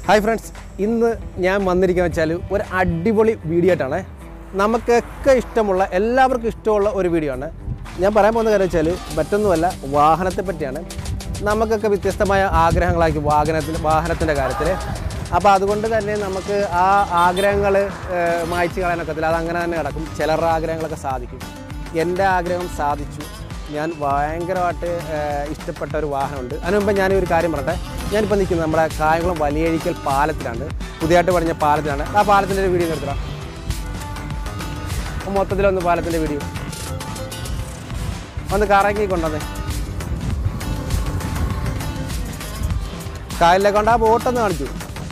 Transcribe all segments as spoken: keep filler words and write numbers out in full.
Hi friends, ഇന്ന് ഞാൻ വന്നിരിക്കുന്നത് വെച്ചാൽ ഒരു അടിപൊളി വീഡിയോ ആയിട്ടാണ്. നമുക്കൊക്കെ ഇഷ്ടമുള്ള എല്ലാവർക്കും ഇഷ്ടമുള്ള ഒരു വീഡിയോ ആണ്. ഞാൻ പറയാൻ പോകുന്ന കാര്യം വെച്ചാൽ മറ്റൊന്നുമല്ല വാഹനത്തെ പറ്റിയാണ്. നമുക്കൊക്കെ വ്യത്യസ്തമായ ആഗ്രഹങ്ങളായിരിക്കും വാഹനത്തിൽ വാഹനത്തിൻ്റെ കാര്യത്തിൽ. അപ്പോൾ അതുകൊണ്ട് തന്നെ നമുക്ക് ആ ആഗ്രഹങ്ങൾ മായ്ച്ചു കളയാനൊക്കത്തില്ല. അതങ്ങനെ തന്നെ കിടക്കും. ചിലരുടെ ആഗ്രഹങ്ങളൊക്കെ സാധിക്കും. എൻ്റെ ആഗ്രഹം സാധിച്ചു. ഞാൻ ഭയങ്കരമായിട്ട് ഇഷ്ടപ്പെട്ട ഒരു വാഹനമുണ്ട്. അതിന് മുമ്പ് ഞാനൊരു കാര്യം പറയട്ടെ. ഞാനിപ്പോൾ നിൽക്കുന്നത് നമ്മുടെ കായംകുളം വലിയഴിക്കൽ പാലത്തിലാണ്. പുതിയതായിട്ട് പണിഞ്ഞ പാലത്തിലാണ്. ആ പാലത്തിൻ്റെ ഒരു വീഡിയോ എടുത്തടാ. മൊത്തത്തിലൊന്ന് പാലത്തിൻ്റെ വീഡിയോ ഒന്ന് കറങ്ങി കൊണ്ടുവന്നേ. കായലിലേക്ക് കൊണ്ട് ആ ബോട്ടൊന്ന് കാണിച്ചു.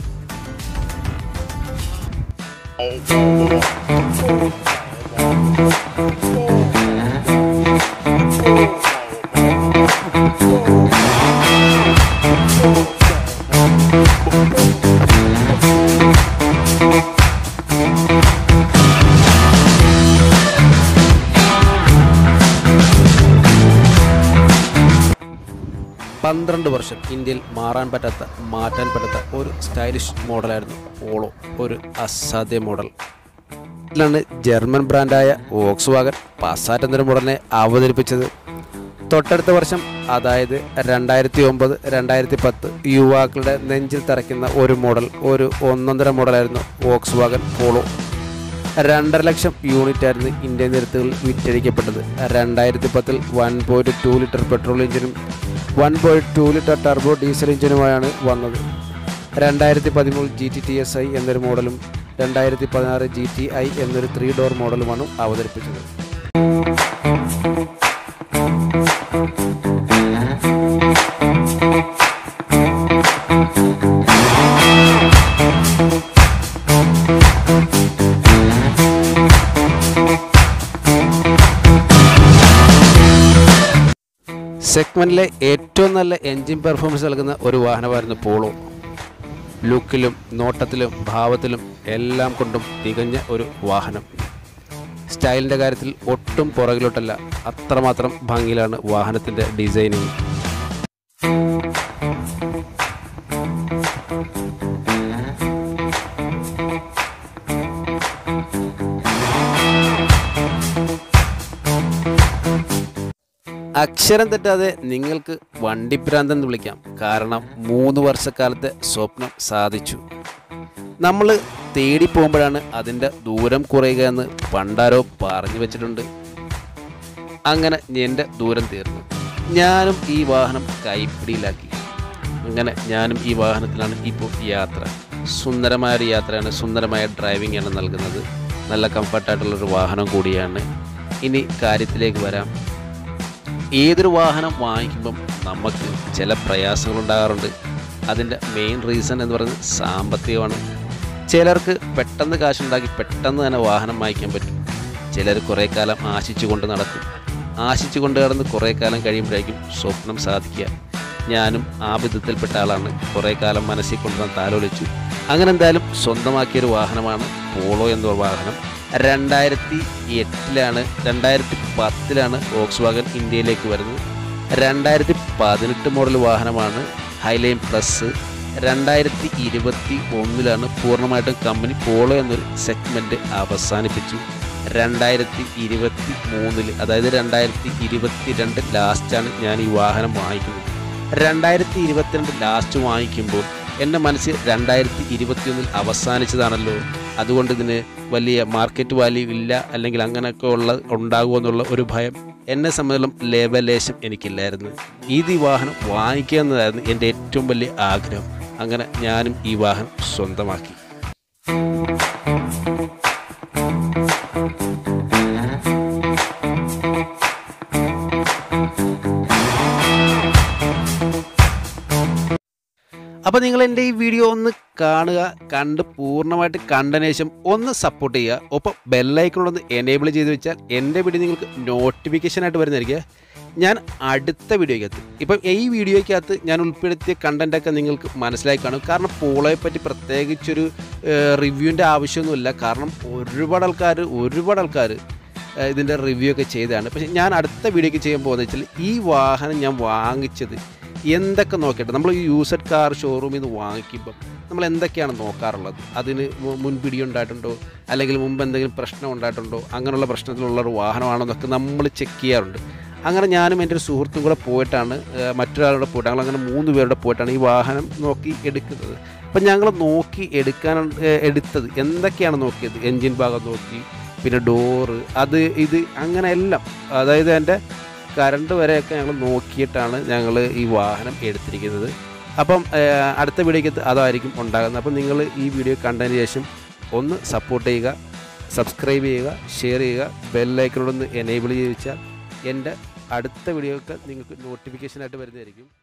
പന്ത്രണ്ട് വർഷം ഇന്ത്യയിൽ മാറാൻ പറ്റാത്ത മാറ്റാൻ പറ്റാത്ത ഒരു സ്റ്റൈലിഷ് മോഡലായിരുന്നു പോളോ. ഒരു അസാധ്യ മോഡൽ. ഇതിലാണ് ജർമ്മൻ ബ്രാൻഡായ വോക്സ്വാഗൻ പാസാറ്റ് എന്നൊരു മോഡലിനെ അവതരിപ്പിച്ചത്. തൊട്ടടുത്ത വർഷം അതായത് രണ്ടായിരത്തി ഒമ്പത് രണ്ടായിരത്തി പത്ത് യുവാക്കളുടെ നെഞ്ചിൽ തറയ്ക്കുന്ന ഒരു മോഡൽ, ഒരു ഒന്നൊന്നര മോഡലായിരുന്നു വോക്സ്വാഗൻ പോളോ. രണ്ടര ലക്ഷം യൂണിറ്റ് ആയിരുന്നു ഇന്ത്യൻ നിരത്തുകളിൽ വിറ്റഴിക്കപ്പെട്ടത്. രണ്ടായിരത്തി പത്തിൽ one point two litre petrol എഞ്ചിനും one point two litre turbo diesel എഞ്ചിനുമായാണ് വന്നത്. രണ്ടായിരത്തി പതിമൂന്നിൽ G T T S I എന്നൊരു മോഡലും രണ്ടായിരത്തി പതിനാറ് ജി ടി ഐ എന്നൊരു ത്രീ ഡോർ മോഡലുമാണ് അവതരിപ്പിച്ചത്. സെഗ്മെൻറ്റിലെ ഏറ്റവും നല്ല എൻജിൻ പെർഫോമൻസ് നൽകുന്ന ഒരു വാഹനമായിരുന്നു പോളോ. ലുക്കിലും നോട്ടത്തിലും ഭാവത്തിലും എല്ലാം കൊണ്ടും തികഞ്ഞ ഒരു വാഹനം. സ്റ്റൈലിൻ്റെ കാര്യത്തിൽ ഒട്ടും പുറകിലോട്ടല്ല, അത്രമാത്രം ഭംഗിയിലാണ് വാഹനത്തിൻ്റെ ഡിസൈനിങ്. അക്ഷരം തെറ്റാതെ നിങ്ങൾക്ക് വണ്ടിഭ്രാന്തൻ എന്ന് വിളിക്കാം. കാരണം മൂന്ന് വർഷക്കാലത്തെ സ്വപ്നം സാധിച്ചു. നമ്മൾ തേടി പോകുമ്പോഴാണ് അതിൻ്റെ ദൂരം കുറയുക എന്ന് പണ്ടാരോ പറഞ്ഞു വെച്ചിട്ടുണ്ട്. അങ്ങനെ എൻ്റെ ദൂരം തീർന്നു. ഞാനും ഈ വാഹനം കൈപ്പിടിയിലാക്കി. അങ്ങനെ ഞാനും ഈ വാഹനത്തിലാണ് ഇപ്പോൾ യാത്ര. സുന്ദരമായൊരു യാത്രയാണ്, സുന്ദരമായ ഡ്രൈവിംഗ് ആണ് നൽകുന്നത്. നല്ല കംഫർട്ടായിട്ടുള്ളൊരു വാഹനം കൂടിയാണ്. ഇനി കാര്യത്തിലേക്ക് വരാം. ഏതൊരു വാഹനം വാങ്ങിക്കുമ്പം നമുക്ക് ചില പ്രയാസങ്ങളുണ്ടാകാറുണ്ട്. അതിൻ്റെ മെയിൻ റീസൺ എന്ന് പറയുന്നത് സാമ്പത്തികമാണ്. ചിലർക്ക് പെട്ടെന്ന് കാശുണ്ടാക്കി പെട്ടെന്ന് തന്നെ വാഹനം വാങ്ങിക്കാൻ പറ്റും. ചിലർ കുറേ കാലം ആശിച്ചു കൊണ്ട് നടക്കും. ആശിച്ചു കൊണ്ട് നടന്ന് കുറേ കാലം കഴിയുമ്പോഴേക്കും സ്വപ്നം സാധിക്കുക. ഞാനും ആ വിധത്തിൽപ്പെട്ട ആളാണ്. കുറേ കാലം മനസ്സിൽ കൊണ്ടുവന്ന് താലോലിച്ചു. അങ്ങനെ എന്തായാലും സ്വന്തമാക്കിയൊരു വാഹനമാണ് പോളോ എന്ന വാഹനം. രണ്ടായിരത്തി എട്ടിലാണ് രണ്ടായിരത്തി പത്തിലാണ് വോക്സ്വാഗൻ ഇന്ത്യയിലേക്ക് വരുന്നത്. രണ്ടായിരത്തി പതിനെട്ട് മോഡൽ വാഹനമാണ് ഹൈലൈൻ പ്ലസ്. രണ്ടായിരത്തി ഇരുപത്തി ഒന്നിലാണ് പൂർണ്ണമായിട്ടും കമ്പനി പോളോ എന്നൊരു സെഗ്മെൻറ്റ് അവസാനിപ്പിച്ചു. രണ്ടായിരത്തി ഇരുപത്തി മൂന്നിൽ അതായത് രണ്ടായിരത്തി ഇരുപത്തി രണ്ട് ലാസ്റ്റാണ് ഞാൻ ഈ വാഹനം വാങ്ങിക്കുന്നത്. രണ്ടായിരത്തി ഇരുപത്തിരണ്ട് ലാസ്റ്റ് വാങ്ങിക്കുമ്പോൾ എൻ്റെ മനസ്സിൽ രണ്ടായിരത്തി ഇരുപത്തിയൊന്നിൽ അവസാനിച്ചതാണല്ലോ, അതുകൊണ്ട് ഇതിന് വലിയ മാർക്കറ്റ് വാല്യൂ ഇല്ല അല്ലെങ്കിൽ അങ്ങനെയൊക്കെ ഉള്ള ഉണ്ടാകുമെന്നുള്ള ഒരു ഭയം എന്നെ സംബന്ധിച്ചും ലേവലേശം എനിക്കില്ലായിരുന്നു. ഇത് ഈ വാഹനം വാങ്ങിക്കുക എന്നതായിരുന്നു എൻ്റെ ഏറ്റവും വലിയ ആഗ്രഹം. അങ്ങനെ ഞാനും ഈ വാഹനം സ്വന്തമാക്കി. അപ്പോൾ നിങ്ങൾ എൻ്റെ ഈ വീഡിയോ ഒന്ന് കാണുക. കണ്ട് പൂർണ്ണമായിട്ട് കണ്ടതിന് ശേഷം ഒന്ന് സപ്പോർട്ട് ചെയ്യുക. ഒപ്പം ബെല്ലൈക്കണൊന്ന് എനേബിൾ ചെയ്ത് വെച്ചാൽ എൻ്റെ വീഡിയോ നിങ്ങൾക്ക് നോട്ടിഫിക്കേഷനായിട്ട് വരുന്നതായിരിക്കും. ഞാൻ അടുത്ത വീഡിയോയ്ക്കകത്ത് ഇപ്പം ഈ വീഡിയോയ്ക്കകത്ത് ഞാൻ ഉൾപ്പെടുത്തിയ കണ്ടൻറ്റൊക്കെ നിങ്ങൾക്ക് മനസ്സിലായി കാണും. കാരണം പോളോയെ പറ്റി പ്രത്യേകിച്ചൊരു റിവ്യൂവിൻ്റെ ആവശ്യമൊന്നുമില്ല. കാരണം ഒരുപാട് ആൾക്കാർ ഒരുപാട് ആൾക്കാർ ഇതിൻ്റെ റിവ്യൂ ഒക്കെ ചെയ്തതാണ്. പക്ഷേ ഞാൻ അടുത്ത വീഡിയോയ്ക്ക് ചെയ്യാൻ പോകുന്നത് വെച്ചാൽ ഈ വാഹനം ഞാൻ വാങ്ങിച്ചത് എന്തൊക്കെ നോക്കിയിട്ട് നമ്മൾ ഈ യൂസ്ഡ് കാർ ഷോറൂമിൽ നിന്ന് വാങ്ങിക്കുമ്പോൾ നമ്മൾ എന്തൊക്കെയാണ് നോക്കാറുള്ളത്? അതിന് മുൻപിടി ഉണ്ടായിട്ടുണ്ടോ, അല്ലെങ്കിൽ മുമ്പ് എന്തെങ്കിലും പ്രശ്നം ഉണ്ടായിട്ടുണ്ടോ, അങ്ങനെയുള്ള പ്രശ്നത്തിലുള്ള ഒരു വാഹനമാണോ എന്നൊക്കെ നമ്മൾ ചെക്ക് ചെയ്യാറുണ്ട്. അങ്ങനെ ഞാനും എൻ്റെ ഒരു സുഹൃത്തും കൂടെ പോയിട്ടാണ്, മറ്റൊരാളുടെ പോയിട്ട് ഞങ്ങൾ അങ്ങനെ മൂന്ന് പേരുടെ പോയിട്ടാണ് ഈ വാഹനം നോക്കി എടുക്കുന്നത്. അപ്പം ഞങ്ങൾ നോക്കി എടുക്കാൻ എടുത്തത് എന്തൊക്കെയാണ് നോക്കിയത്? എൻജിൻ ഭാഗം നോക്കി, പിന്നെ ഡോറ്, അത് ഇത് അങ്ങനെ എല്ലാം, അതായത് എൻ്റെ കറണ്ട് വരെയൊക്കെ ഞങ്ങൾ നോക്കിയിട്ടാണ് ഞങ്ങൾ ഈ വാഹനം എടുത്തിരിക്കുന്നത്. അപ്പം അടുത്ത വീഡിയോയ്ക്ക് അതായിരിക്കും ഉണ്ടാകുന്നത്. അപ്പം നിങ്ങൾ ഈ വീഡിയോ കണ്ടതിന് ശേഷം ഒന്ന് സപ്പോർട്ട് ചെയ്യുക, സബ്സ്ക്രൈബ് ചെയ്യുക, ഷെയർ ചെയ്യുക, ബെല്ലൈക്കനോടൊന്ന് എനേബിൾ ചെയ്ത് വെച്ചാൽ എൻ്റെ അടുത്ത വീഡിയോയൊക്കെ നിങ്ങൾക്ക് നോട്ടിഫിക്കേഷനായിട്ട് വരുന്നതായിരിക്കും.